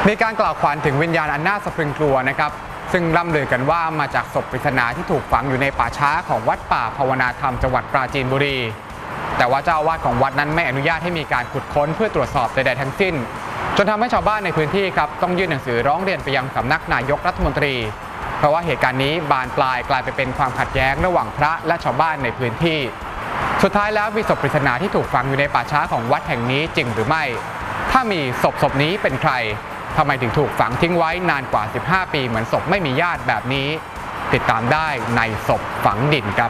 มีการกล่าวขวัญถึงวิญญาณอันน่าสะพรึงกลัวนะครับซึ่งล่ำลือกันว่ามาจากศพปริศนาที่ถูกฝังอยู่ในป่าช้าของวัดป่าภาวนาธรรมจังหวัดปราจีนบุรีแต่ว่าเจ้าอาวาสของวัดนั้นไม่อนุญาตให้มีการขุดค้นเพื่อตรวจสอบใดๆทั้งสิ้นจนทำให้ชาวบ้านในพื้นที่ครับต้องยื่นหนังสือร้องเรียนไปยังสำนักนายกรัฐมนตรีเพราะว่าเหตุการณ์นี้บานปลายกลายไปเป็นความขัดแย้งระหว่างพระและชาวบ้านในพื้นที่สุดท้ายแล้วมีศพปริศนาที่ถูกฝังอยู่ในป่าช้าของวัดแห่งนี้จริงหรือไม่ถ้ามีศพนี้เป็นใครทำไมถึงถูกฝังทิ้งไว้นานกว่า15ปีเหมือนศพไม่มีญาติแบบนี้ติดตามได้ในศพฝังดินครับ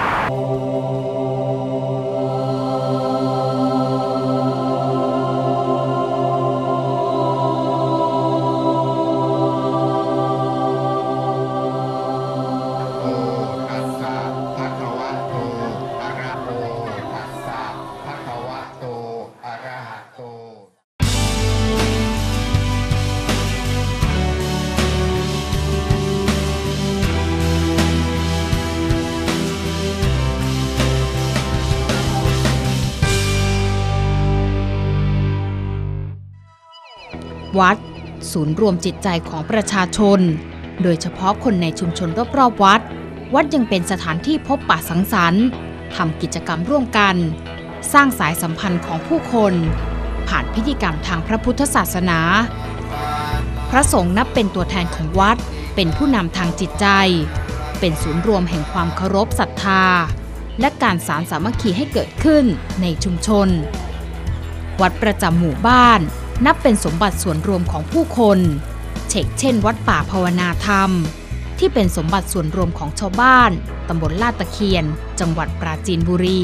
วัดศูนย์รวมจิตใจของประชาชนโดยเฉพาะคนในชุมชนรอบๆวัดยังเป็นสถานที่พบปะสังสรรค์ทำกิจกรรมร่วมกันสร้างสายสัมพันธ์ของผู้คนผ่านพิธีกรรมทางพระพุทธศาสนาพระสงฆ์นับเป็นตัวแทนของวัดเป็นผู้นำทางจิตใจเป็นศูนย์รวมแห่งความเคารพศรัทธาและการสานสามัคคีให้เกิดขึ้นในชุมชนวัดประจำหมู่บ้านนับเป็นสมบัติส่วนรวมของผู้คนเช่นวัดป่าภาวนาธรรมที่เป็นสมบัติส่วนรวมของชาวบ้านตำบลลาดตะเคียนจังหวัดปราจีนบุรี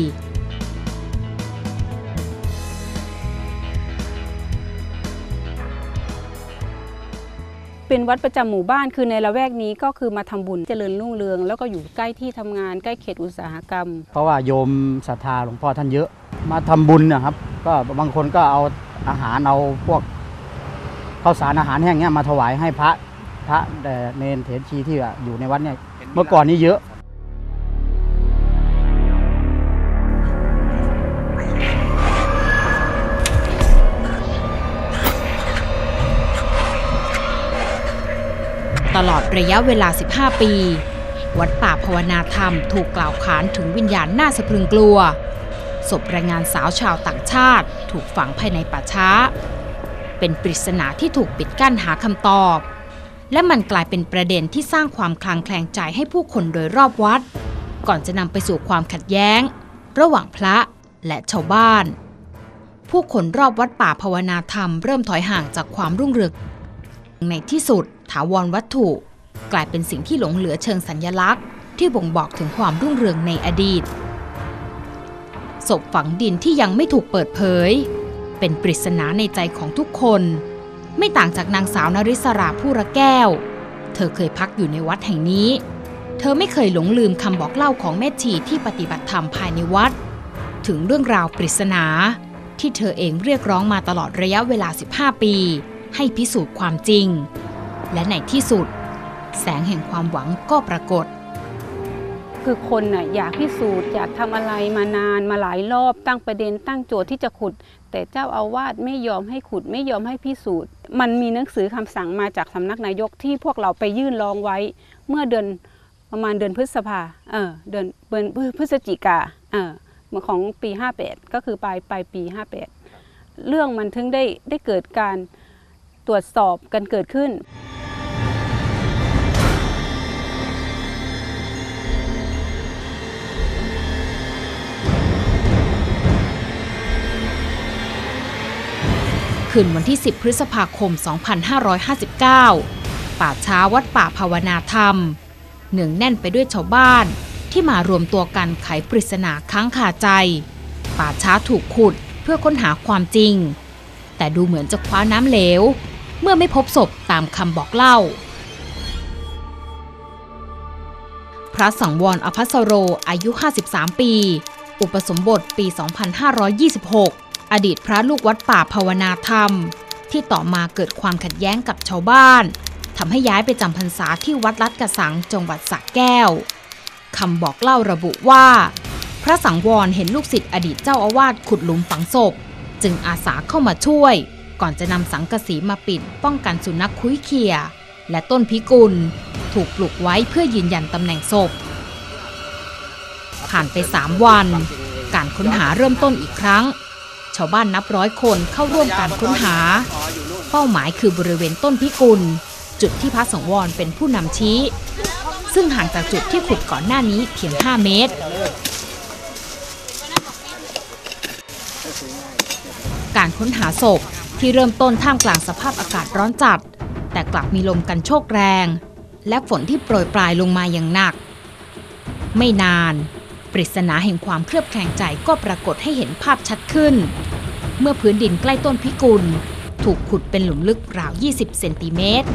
เป็นวัดประจำหมู่บ้านคือในละแวกนี้ก็คือมาทำบุญเจริญรุ่งเรืองแล้วก็อยู่ใกล้ที่ทำงานใกล้เขตอุตสาหกรรมเพราะว่าโยมศรัทธาหลวงพ่อท่านเยอะมาทำบุญนะครับก็บางคนก็เอาอาหารเอาพวกข้าวสารอาหารแห้งเนี้ยมาถวายให้พระเนรเถรชีที่อยู่ในวัดเนี่ยเมื่อก่อนนี้เยอะตลอดระยะเวลา15ปีวัดป่าภาวนาธรรมถูกกล่าวขานถึงวิญญาณน่าสะพรึงกลัวศพแรงงานสาวชาวต่างชาติถูกฝังภายในป่าช้าเป็นปริศนาที่ถูกปิดกั้นหาคำตอบและมันกลายเป็นประเด็นที่สร้างความคลางแคลงใจให้ผู้คนโดยรอบวัดก่อนจะนำไปสู่ความขัดแย้งระหว่างพระและชาวบ้านผู้คนรอบวัดป่าภาวนาธรรมเริ่มถอยห่างจากความรุ่งเรืองในที่สุดถาวรวัตถุกลายเป็นสิ่งที่หลงเหลือเชิงสัญลักษณ์ที่บ่งบอกถึงความรุ่งเรืองในอดีตศพฝังดินที่ยังไม่ถูกเปิดเผยเป็นปริศนาในใจของทุกคนไม่ต่างจากนางสาวนริศราผู้ระแก้วเธอเคยพักอยู่ในวัดแห่งนี้เธอไม่เคยหลงลืมคำบอกเล่าของแม่ชีที่ปฏิบัติธรรมภายในวัดถึงเรื่องราวปริศนาที่เธอเองเรียกร้องมาตลอดระยะเวลา15ปีให้พิสูจน์ความจริงและในที่สุดแสงแห่งความหวังก็ปรากฏคือคนน่ะอยากพิสูจน์อยากทำอะไรมานานมาหลายรอบตั้งประเด็นตั้งโจทย์ที่จะขุดแต่เจ้าอาวาสไม่ยอมให้ขุดไม่ยอมให้พิสูจน์มันมีหนังสือคำสั่งมาจากสำนักนายกที่พวกเราไปยื่นร้องไว้เมื่อประมาณเดือนพฤษภาเดือนพฤศจิกาของปี58ก็คือปลายปี58เรื่องมันถึงได้เกิดการตรวจสอบกันเกิดขึ้นคืนวันที่10พฤษภาคม2559ป่าช้าวัดป่าภาวนาธรรมเนืองแน่นไปด้วยชาวบ้านที่มารวมตัวกันไขปริศนาค้างคาใจป่าช้าถูกขุดเพื่อค้นหาความจริงแต่ดูเหมือนจะคว้าน้ำเหลวเมื่อไม่พบศพตามคำบอกเล่าพระสังวรอภัสโรอายุ53ปีอุปสมบทปี2526อดีตพระลูกวัดป่าภาวนาธรรมที่ต่อมาเกิดความขัดแย้งกับชาวบ้านทำให้ย้ายไปจำพรรษาที่วัดลัดกระสังจังหวัดสระแก้วคำบอกเล่าระบุว่าพระสังวรเห็นลูกศิษย์อดีตเจ้าอาวาสขุดหลุมฝังศพจึงอาสาเข้ามาช่วยก่อนจะนำสังกะสีมาปิดป้องกันสุนัขคุ้ยเขี่ยและต้นพิกุลถูกปลูกไว้เพื่อยืนยันตำแหน่งศพผ่านไป3 วันการค้นหาเริ่มต้นอีกครั้งชาวบ้านนับ100 คนเข้าร่วมการค้นหาเป้าหมายคือบริเวณต้นพิกุลจุดที่พระสังวรเป็นผู้นำชี้ซึ่งห่างจากจุดที่ขุดก่อนหน้านี้เพียง5 เมตรการค้นหาศพที่เริ่มต้นท่ามกลางสภาพอากาศร้อนจัดแต่กลับมีลมกันโชกแรงและฝนที่โปรยปลายลงมาอย่างหนักไม่นานปริศนาแห่งความเคลือบแคลงใจก็ปรากฏให้เห็นภาพชัดขึ้นเมื่อพื้นดินใกล้ต้นพิกุลถูกขุดเป็นหลุมลึกราว20 เซนติเมตร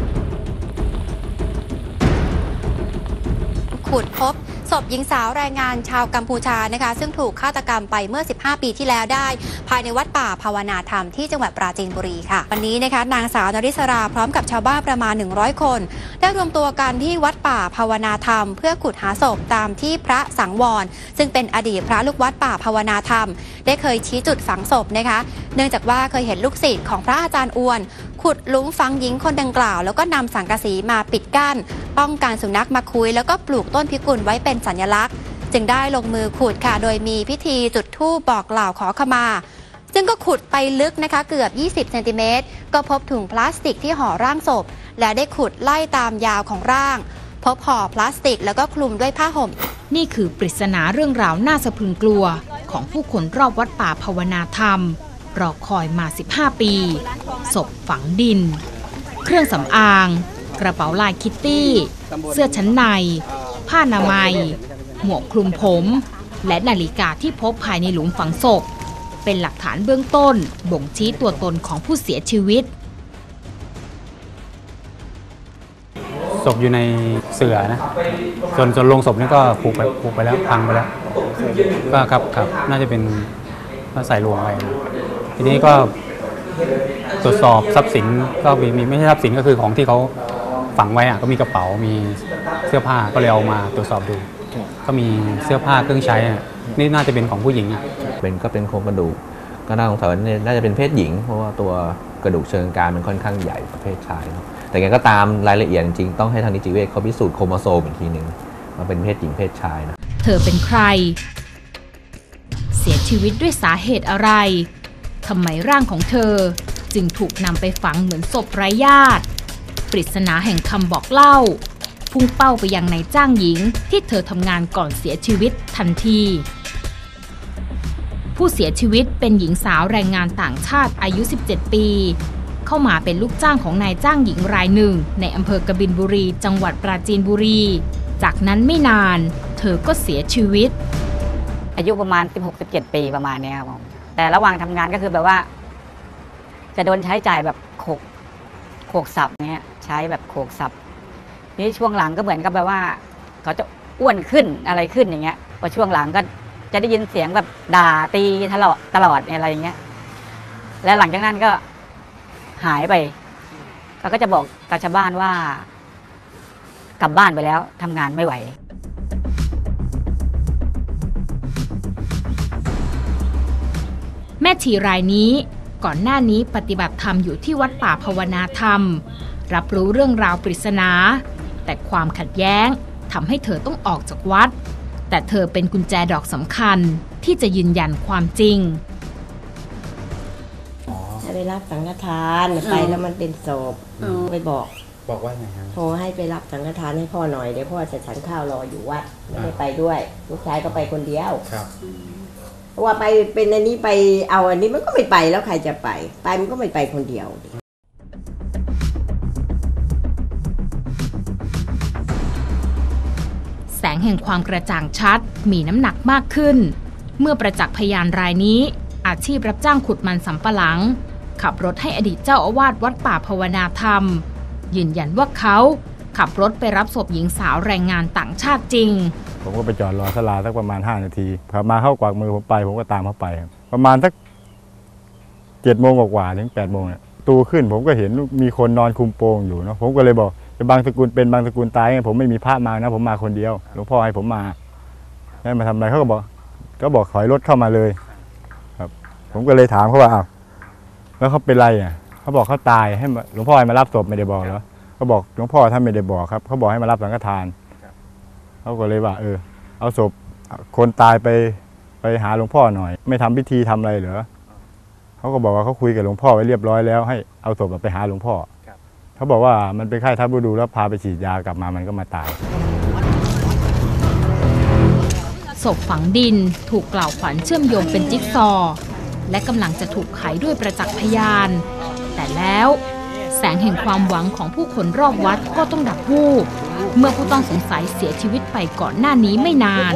ขุดพบศพหญิงสาวแรงงานชาวกัมพูชานะคะซึ่งถูกฆาตกรรมไปเมื่อ15 ปีที่แล้วได้ภายในวัดป่าภาวนาธรรมที่จังหวัดปราจีนบุรีค่ะวันนี้นะคะนางสาวนริศราพร้อมกับชาวบ้านประมาณ100 คนได้รวมตัวกันที่วัดป่าภาวนาธรรมเพื่อขุดหาศพตามที่พระสังวรซึ่งเป็นอดีตพระลูกวัดป่าภาวนาธรรมได้เคยชี้จุดฝังศพนะคะเนื่องจากว่าเคยเห็นลูกศิษย์ของพระอาจารย์อ้วนขุดหลุมฝังหญิงคนดังกล่าวแล้วก็นำสังกะสีมาปิดกั้นป้องกันสุนัขมาคุยแล้วก็ปลูกต้นพิกุลไว้เป็นสัญลักษณ์จึงได้ลงมือขุดค่ะโดยมีพิธีจุดธูปบอกกล่าวขอขมาซึ่งก็ขุดไปลึกนะคะเกือบ20 เซนติเมตรก็พบถุงพลาสติกที่ห่อร่างศพและได้ขุดไล่ตามยาวของร่างพบห่อพลาสติกแล้วก็คลุมด้วยผ้าห่มนี่คือปริศนาเรื่องราวน่าสะพรึงกลัวของผู้คนรอบวัดป่าภาวนาธรรมรอคอยมา15 ปีศพฝังดินเครื่องสำอางกระเป๋าลายคิตตี้เสื้อชั้นในผ้าอนามัยหมวกคลุมผมและนาฬิกาที่พบภายในหลุมฝังศพเป็นหลักฐานเบื้องต้นบ่งชี้ตัวตนของผู้เสียชีวิตศพอยู่ในเสื่อนะส่วนโลงศพนี่ก็ผูกไปแล้วพังไปแล้วก็ครับน่าจะเป็นใส่รวมไปทีนี้ก็ตรวจสอบทรัพย์สินก็มีไม่ใช่ทรัพย์สินก็คือของที่เขาฝังไว้ก็มีกระเป๋ามีเสื้อผ้าก็เลยเอามาตรวจสอบดูก็มีเสื้อผ้าเครื่องใช้นี่น่าจะเป็นของผู้หญิงก็เป็นโครงกระดูกก็น่าสงสัยว่าน่าจะเป็นเพศหญิงเพราะว่าตัวกระดูกเชิงกรานมันค่อนข้างใหญ่กว่าเพศชายแต่ไงก็ตามรายละเอียดจริงต้องให้ทางนิติเวชเขาพิสูจน์โครโมโซมอีกทีหนึ่งว่าเป็นเพศหญิงเพศชายนะเธอเป็นใครเสียชีวิตด้วยสาเหตุอะไรทำไมร่างของเธอจึงถูกนำไปฝังเหมือนศพไร้ญาติปริศนาแห่งคำบอกเล่าพุ่งเป้าไปยังนายจ้างหญิงที่เธอทำงานก่อนเสียชีวิตทันทีผู้เสียชีวิตเป็นหญิงสาวแรงงานต่างชาติอายุ17 ปีเข้ามาเป็นลูกจ้างของนายจ้างหญิงรายหนึ่งในอำเภอกบินบุรีจังหวัดปราจีนบุรีจากนั้นไม่นานเธอก็เสียชีวิตอายุประมาณ 16-17 ปีประมาณนี้ครับผมแต่ระหว่างทำงานก็คือแบบว่าจะโดนใช้จ่ายแบบโขกสับเนี้ยใช้แบบโขกสับนี่ช่วงหลังก็เหมือนกับแบบว่าเขาจะอ้วนขึ้นอะไรขึ้นอย่างเงี้ยพอช่วงหลังก็จะได้ยินเสียงแบบด่าตีตลอดอะไรอย่างเงี้ยและหลังจากนั้นก็หายไปเขาก็จะบอกกับชาวบ้านว่ากลับบ้านไปแล้วทำงานไม่ไหวแม่ชีรายนี้ก่อนหน้านี้ปฏิบัติธรรมอยู่ที่วัดป่าภาวนาธรรมรับรู้เรื่องราวปริศนาแต่ความขัดแย้งทำให้เธอต้องออกจากวัดแต่เธอเป็นกุญแจดอกสำคัญที่จะยืนยันความจริงจะไปรับสังฆทานไปแล้วมันเป็นศพไปบอกว่าไงครับโทรให้ไปรับสังฆทานให้พ่อหน่อยเดี๋ยวพ่อจะฉันข้าวรออยู่วัดไม่ได้ไปด้วยลูกชายก็ไปคนเดียวครับว่าไปเป็นอันนี้ไปเอาอันนี้มันก็ไม่ไปแล้วใครจะไปมันก็ไม่ไปคนเดียวแสงแห่งความกระจ่างชัดมีน้ำหนักมากขึ้นเมื่อประจักษ์พยานรายนี้อาชีพรับจ้างขุดมันสำปะหลังขับรถให้อดีตเจ้าอาวาสวัดป่าภาวนาธรรมยืนยันว่าเขาขับรถไปรับศพหญิงสาวแรงงานต่างชาติจริงผมก็ไปจอดรอศาลาสักประมาณ5 นาทีขับมาเข้ากวักมือผมไปผมก็ตามเขาไปประมาณสัก7 โมงกว่าถึง8 โมงเนี่ยตูขึ้นผมก็เห็นมีคนนอนคุมโปงอยู่เนาะผมก็เลยบอกจะบางสกุลเป็นบางสกุลตายผมไม่มีพระมานะผมมาคนเดียวหลวงพ่อให้ผมมาให้มาทำอะไรเขาก็บอกถอยรถเข้ามาเลยครับผมก็เลยถามเขาว่าแล้วเขาเป็นไรอ่ะเขาบอกเขาตายให้หลวงพ่อให้มารับศพไม่ได้บอกเหรอเขาบอกหลวงพ่อท่านไม่ได้บอกครับเขาบอกให้มารับสังฆทานเขาก็เลยว่าเอาศพคนตายไปหาหลวงพ่อหน่อยไม่ทำพิธีทำอะไรเหรอเขาก็บอกว่าเขาคุยกับหลวงพ่อไว้เรียบร้อยแล้วให้เอาศพไปหาหลวงพ่อเขาบอกว่ามันเป็นไข้ทับฤดูแล้วพาไปฉีดยากลับมามันก็มาตายศพฝังดินถูกกล่าวขวัญเชื่อมโยงเป็นจิ๊กซอว์และกำลังจะถูกไขด้วยประจักษ์พยานแต่แล้วแสงแห่งความหวังของผู้คนรอบวัดก็ต้องดับวูบเมื่อผู้ต้องสงสัยเสียชีวิตไปก่อนหน้านี้ไม่นาน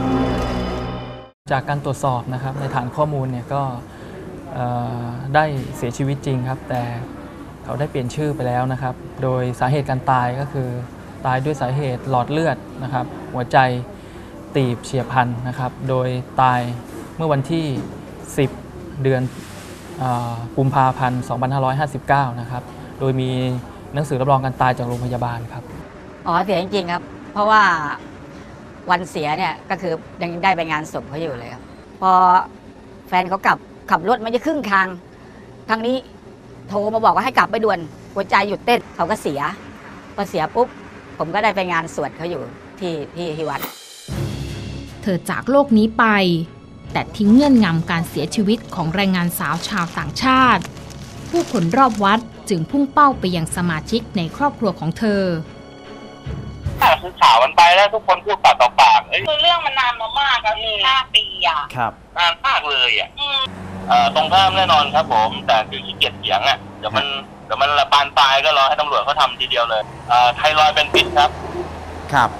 จากการตรวจสอบนะครับในฐานข้อมูลเนี่ยก็ได้เสียชีวิตจริงครับแต่เขาได้เปลี่ยนชื่อไปแล้วนะครับโดยสาเหตุการตายก็คือตายด้วยสาเหตุหลอดเลือดนะครับหัวใจตีบเฉียบพลันนะครับโดยตายเมื่อวันที่10 เดือนกุมภาพันธ์ 2559 นะครับโดยมีหนังสือรับรองการตายจากโรงพยาบาลครับเสียจริงๆครับเพราะว่าวันเสียเนี่ยก็คือยังได้ไปงานศพเขาอยู่เลยครับพอแฟนเขาขับรถมาจะครึ่งทางนี้โทรมาบอกว่าให้กลับไปด่วนหัวใจหยุดเต้นเขาก็เสียพอเสียปุ๊บผมก็ได้ไปงานสวดเขาอยู่ที่วัดเธอจากโลกนี้ไปแต่ทิ้งเงื่อนงำการเสียชีวิตของแรงงานสาวชาวต่างชาติผู้คนรอบวัดจึงพุ่งเป้าไปยังสมาชิกในครอบครัวของเธอคือข่าวมันไปแล้วทุกคนพูดปากต่อปากคือเรื่องมันนานมามากครับ5 ปีอ่ะครับนานมากเลยอ่ะตรงข้ามแน่นอนครับผมแต่คือขี้เกียจเถียงอ่ะเดี๋ยวมันบานปลายก็รอให้ตำรวจเขาทำทีเดียวเลยไทรอยด์เป็นพิษครับครับ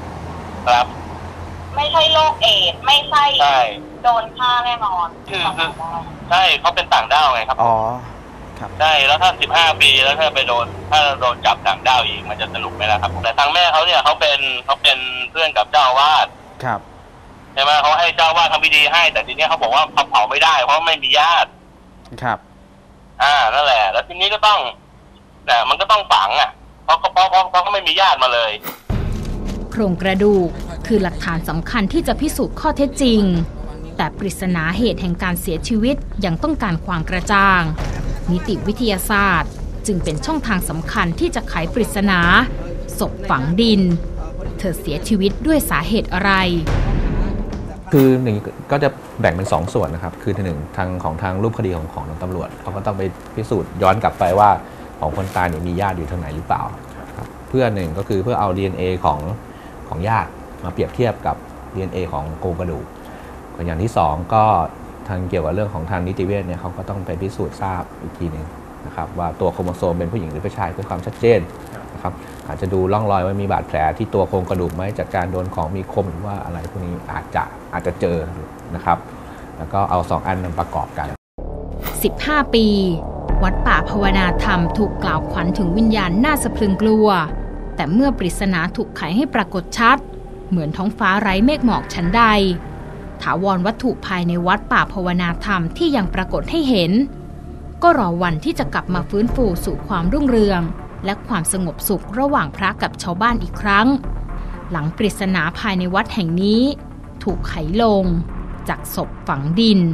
ไม่ใช่โรคเอดส์ไม่ใช่โดนฆ่าแน่นอนคือใช่เขาเป็นต่างด้าวไงครับใช่แล้วถ้า15 ปีแล้วถ้าโดนจับต่างด้าวอีกมันจะสนุกไหมล่ะครับแต่ทางแม่เขาเนี่ยเขาเป็นเพื่อนกับเจ้าอาวาสครับใช่ไหมเขาให้เจ้าอาวาสทำพิธีให้แต่ทีนี้เขาบอกว่าเขาเผาไม่ได้เพราะไม่มีญาติครับนั่นแหละแล้วทีนี้ก็ต้องแต่มันก็ต้องฝังอ่ะเพราะเขาไม่มีญาติมาเลยโครงกระดูกคือหลักฐานสำคัญที่จะพิสูจน์ข้อเท็จจริงแต่ปริศนาเหตุแห่งการเสียชีวิตยังต้องการความกระจ่างนิติวิทยาศาสตร์จึงเป็นช่องทางสำคัญที่จะไขปริศนาศพฝังดินเธอเสียชีวิตด้วยสาเหตุอะไรคือหนึ่งก็จะแบ่งเป็น2 ส่วนนะครับคือหนึ่งทางรูปคดีของตำรวจเขาก็ต้องไปพิสูจน์ย้อนกลับไปว่าของคนตายมีญาติอยู่ทางไหนหรือเปล่าเพื่อหนึ่งก็คือเพื่อเอา DNA ของญาติมาเปรียบเทียบกับ DNA ของโครงกระดูกอย่างที่2ก็ทางเกี่ยวกับเรื่องของทางนิติเวชเนี่ยเขาก็ต้องไปพิสูจน์ทราบอีกทีหนึ่งนะครับว่าตัวโครโมโซมเป็นผู้หญิงหรือผู้ชายเพื่อความชัดเจนนะครับอาจจะดูร่องรอยว่ามีบาดแผลที่ตัวโครงกระดูกไหมจากการโดนของมีคมหรือว่าอะไรพวกนี้อาจจะเจอนะครับแล้วก็เอา2 อันมาประกอบกัน 15 ปีวัดป่าภาวนาธรรมถูกกล่าวขวัญถึงวิญญาณน่าสะพรึงกลัวแต่เมื่อปริศนาถูกไขให้ปรากฏชัดเหมือนท้องฟ้าไร้เมฆหมอกชั้นใดถาวรวัตถุภายในวัดป่าภาวนาธรรมที่ยังปรากฏให้เห็นก็รอวันที่จะกลับมาฟื้นฟูสู่ความรุ่งเรืองและความสงบสุขระหว่างพระกับชาวบ้านอีกครั้งหลังปริศนาภายในวัดแห่งนี้ถูกไขลงจากศพฝังดิน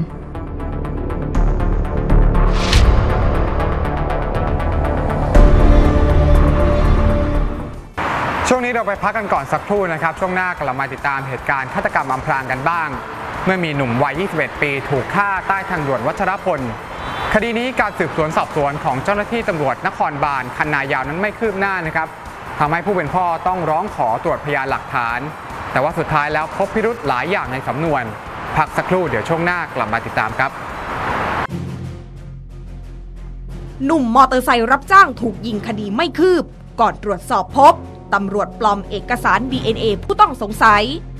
ช่วงนี้เราไปพักกันก่อนสักครู่นะครับช่วงหน้ากลับมาติดตามเหตุการณ์ฆาตกรรมอำพรางกันบ้างเมื่อมีหนุ่มวัย 21 ปีถูกฆ่าใต้ทางด่วนวัชรพลคดีนี้การสืบสวนสอบสวนของเจ้าหน้าที่ตำรวจนครบาลคันนายาวนั้นไม่คืบหน้านะครับทำให้ผู้เป็นพ่อต้องร้องขอตรวจพยานหลักฐานแต่ว่าสุดท้ายแล้วพบพิรุธหลายอย่างในสำนวนพักสักครู่เดี๋ยวช่วงหน้ากลับมาติดตามครับหนุ่มมอเตอร์ไซค์รับจ้างถูกยิงคดีไม่คืบก่อนตรวจสอบพบตำรวจปลอมเอกสาร DNA ผู้ต้องสงสัย